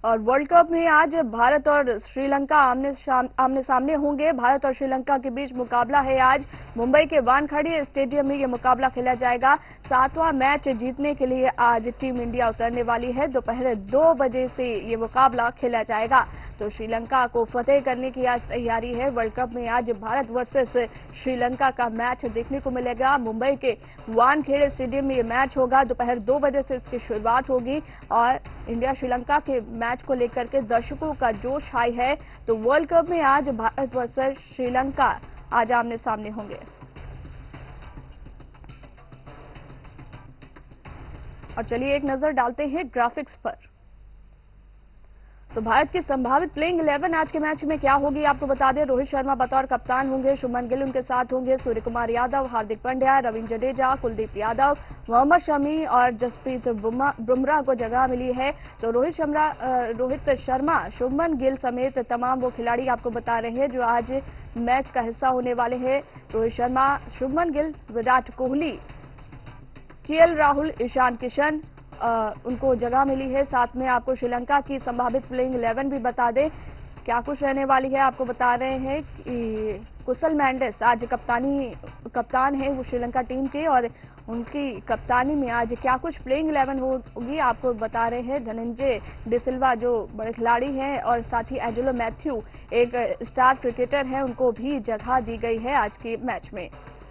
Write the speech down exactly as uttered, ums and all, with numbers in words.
और world cup में आज भारत और श्रीलंका आमने आमने सामने होंगे। भारत और श्रीलंका के बीच मुकाबला है आज। मुंबई के वानखेड़े स्टेडियम में यह मुकाबला खेला जाएगा। सातवां मैच जीतने के लिए आज टीम इंडिया उतरने वाली है। दोपहर दो बजे से ये मुकाबला खेला जाएगा। तो श्रीलंका को फतेह करने की आज तैयारी है। वर्ल्ड कप में आज भारत वर्सेस श्रीलंका का मैच देखने को मिलेगा। मुंबई के वानखेड़े स्टेडियम में ये मैच होगा। दोपहर दो बजे से इसकी शुरुआत होगी और इंडिया श्रीलंका के मैच को लेकर के दर्शकों का जोश हाई है। तो वर्ल्ड कप में आज भारत वर्सेस श्रीलंका आज आमने सामने होंगे। और चलिए एक नजर डालते हैं ग्राफिक्स पर। तो भारत की संभावित प्लेइंग इलेवन आज के मैच में क्या होगी आपको बता दें। रोहित शर्मा बतौर कप्तान होंगे, शुभमन गिल उनके साथ होंगे, सूर्य कुमार यादव, हार्दिक पांड्या, रविंद्र जडेजा, कुलदीप यादव, मोहम्मद शमी और जसप्रीत बुमराह को जगह मिली है। तो रोहित शर्मा रोहित शर्मा शुभमन गिल समेत तमाम वो खिलाड़ी आपको बता रहे हैं जो आज मैच का हिस्सा होने वाले हैं। रोहित शर्मा, शुभमन गिल, विराट कोहली, केएल राहुल, ईशान किशन, आ, उनको जगह मिली है। साथ में आपको श्रीलंका की संभावित प्लेइंग इलेवन भी बता दें क्या कुछ रहने वाली है। आपको बता रहे हैं कि कुशल मेंडिस आज कप्तानी कप्तान है वो श्रीलंका टीम के, और उनकी कप्तानी में आज क्या कुछ प्लेइंग इलेवन होगी आपको बता रहे हैं। धनंजय डिसिल्वा जो बड़े खिलाड़ी हैं और साथ ही एंजेलो मैथ्यू एक स्टार क्रिकेटर हैं, उनको भी जगह दी गई है आज के मैच में।